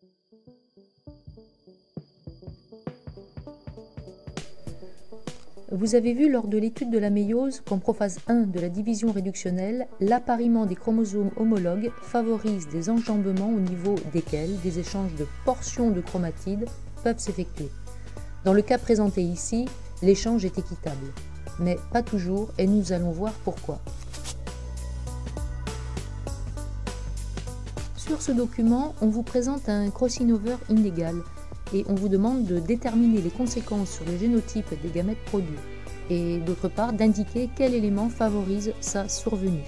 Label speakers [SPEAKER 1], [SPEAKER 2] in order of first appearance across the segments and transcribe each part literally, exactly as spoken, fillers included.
[SPEAKER 1] Vous avez vu lors de l'étude de la méiose qu'en prophase un de la division réductionnelle, l'appariement des chromosomes homologues favorise des enjambements au niveau desquels des échanges de portions de chromatides peuvent s'effectuer. Dans le cas présenté ici, l'échange est équitable, mais pas toujours, et nous allons voir pourquoi. Sur ce document, on vous présente un crossing over inégal et on vous demande de déterminer les conséquences sur le génotype des gamètes produits et d'autre part d'indiquer quel élément favorise sa survenue.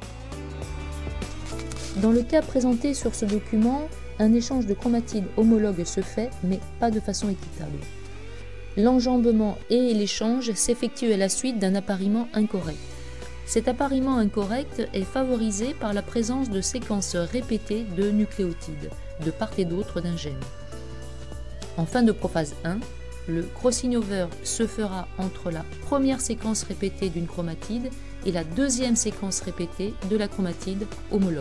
[SPEAKER 1] Dans le cas présenté sur ce document, un échange de chromatides homologues se fait, mais pas de façon équitable. L'enjambement et l'échange s'effectuent à la suite d'un appariement incorrect. Cet appariement incorrect est favorisé par la présence de séquences répétées de nucléotides, de part et d'autre d'un gène. En fin de prophase un, le crossing over se fera entre la première séquence répétée d'une chromatide et la deuxième séquence répétée de la chromatide homologue.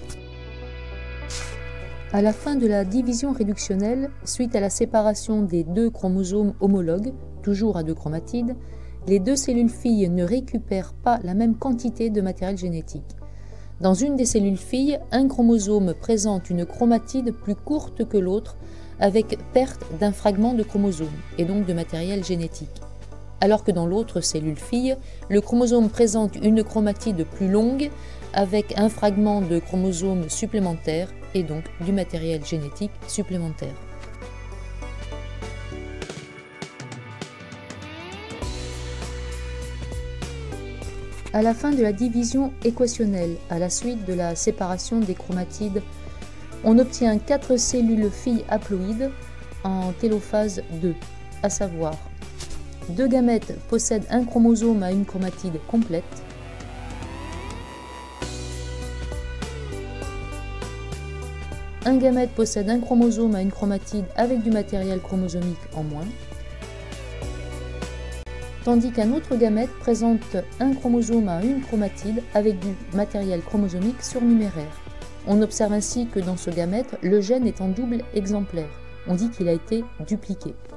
[SPEAKER 1] À la fin de la division réductionnelle, suite à la séparation des deux chromosomes homologues, toujours à deux chromatides, les deux cellules filles ne récupèrent pas la même quantité de matériel génétique. Dans une des cellules filles, un chromosome présente une chromatide plus courte que l'autre, avec perte d'un fragment de chromosome et donc de matériel génétique. Alors que dans l'autre cellule fille, le chromosome présente une chromatide plus longue avec un fragment de chromosome supplémentaire et donc du matériel génétique supplémentaire. À la fin de la division équationnelle, à la suite de la séparation des chromatides, on obtient quatre cellules filles haploïdes en télophase deux, à savoir deux gamètes possèdent un chromosome à une chromatide complète, un gamète possède un chromosome à une chromatide avec du matériel chromosomique en moins, tandis qu'un autre gamète présente un chromosome à une chromatide avec du matériel chromosomique surnuméraire. On observe ainsi que dans ce gamète, le gène est en double exemplaire. On dit qu'il a été dupliqué.